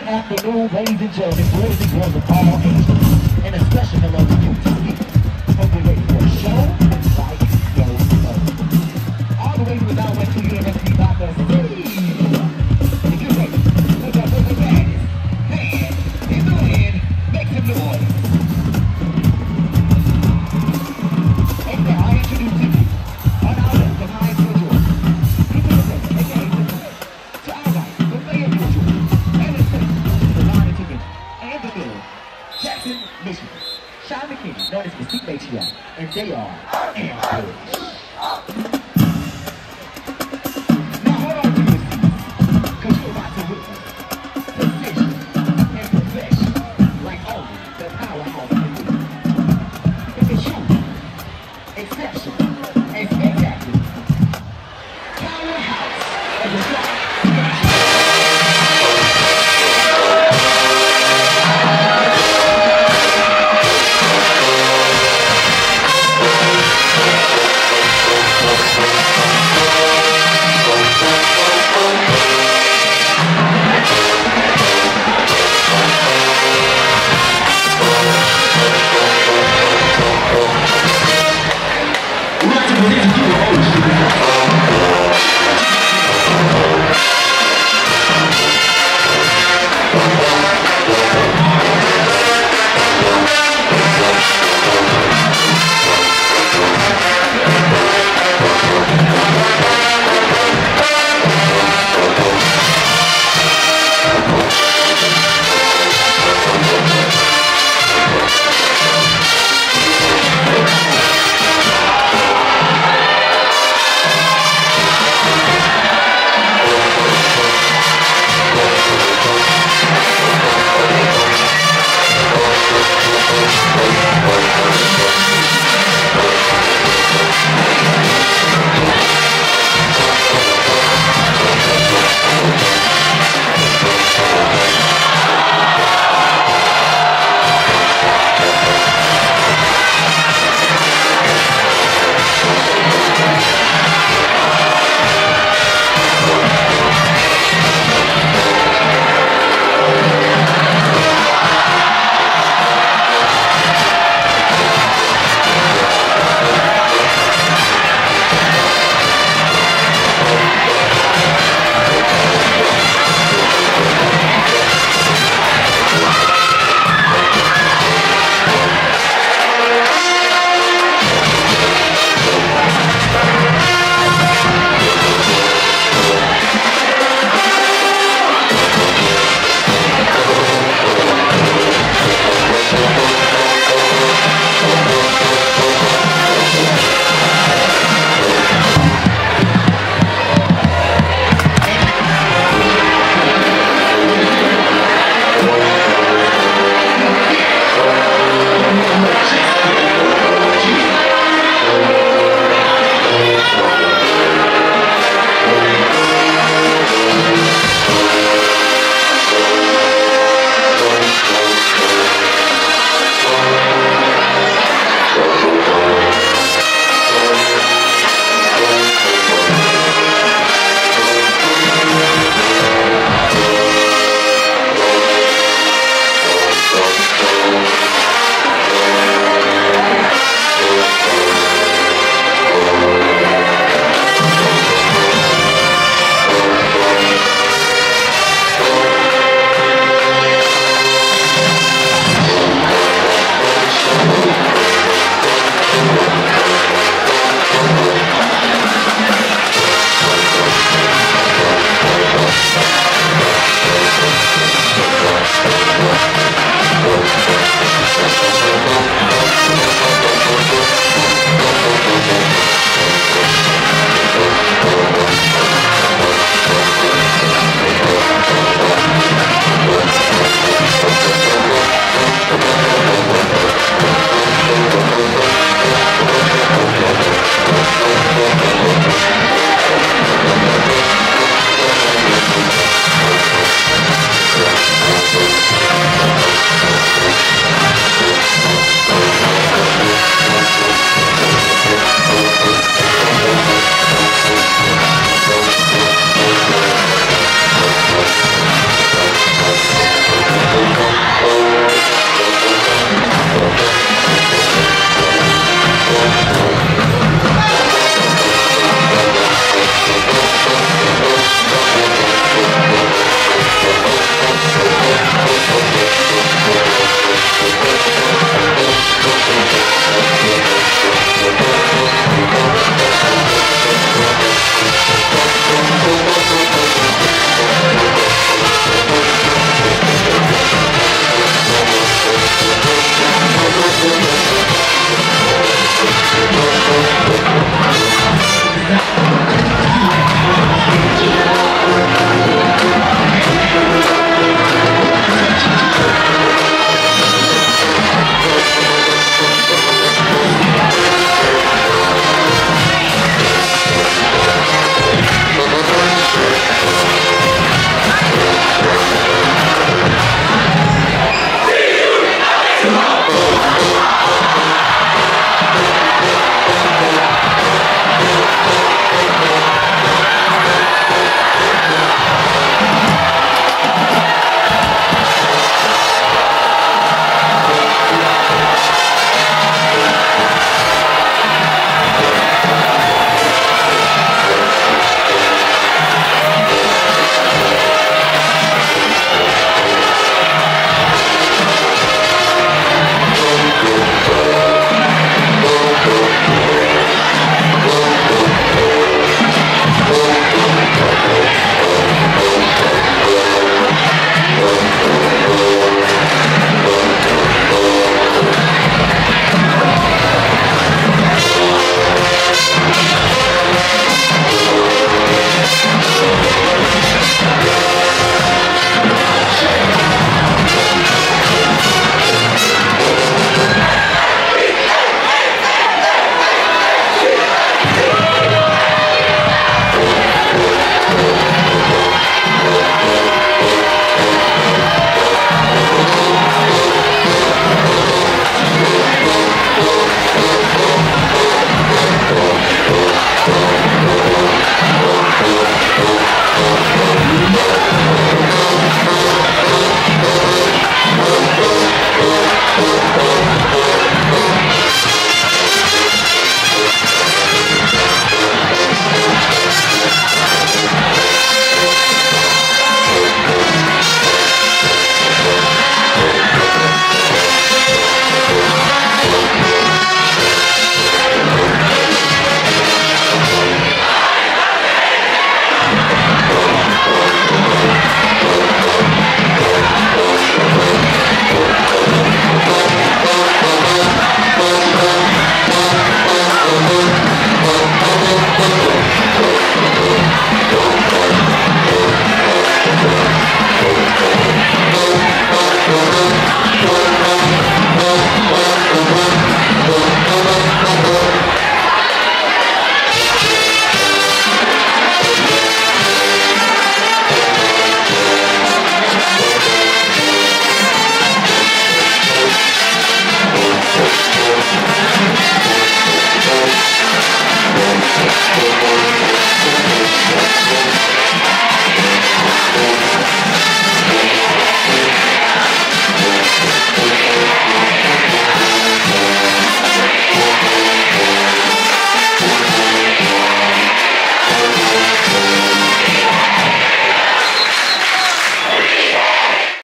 afternoon, ladies and gentlemen, boys and girls of all ages, and a special hello to you too. Hope you're ready for a show like no other. All the way from the Northwest University Dr. Steve. If you're ready, put your hands in the wind, make some noise. And now I introduce you on our list of high school jewels. People are ready, again, to our right, the Fayetteville jewels, and the state, the line of tickets, and the middle, Jackson, Michigan. Sean McKinney, known as Mystique Matriarch, and they are Ambush. Now hold on to your seats, because you're about to witness precision and perfection, like only the powerhouse can do. It's a truth, exceptional, and spectacular. Powerhouse of the rock. We'd like to present you the host.